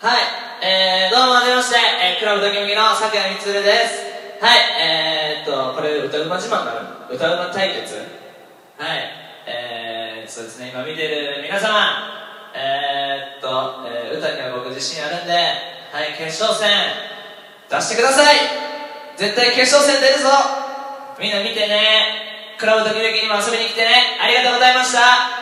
はい、どうもはじめまして、クラブドキドキの酒谷充です。はい、これ歌うま自慢なの歌うま対決。はい、そうですね、今見てる皆様、歌には僕自信あるんで、はい、決勝戦出してください。絶対決勝戦出るぞ。みんな見てね。クラブドキドキにも遊びに来てね。ありがとうございました。